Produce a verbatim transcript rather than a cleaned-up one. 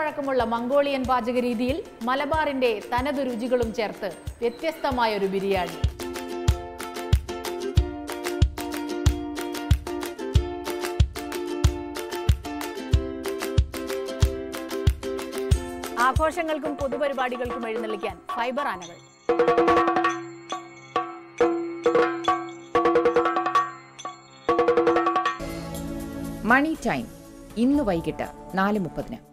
പഴക്കമുള്ള മംഗോളിയൻ പാചക രീതിയിൽ മലബാറിന്റെ തനതു രുചികളും ചേർത്ത് വ്യത്യസ്തമായൊരു ബിരിയാണി. ആഘോഷങ്ങൾക്കും പൊതുപരിപാടികൾക്കും എഴുന്നള്ളിക്കാൻ ഫൈബർ ആനകൾ. മണി ടൈം ഇന്ന് വൈകിട്ട് നാല് മുപ്പതിന്.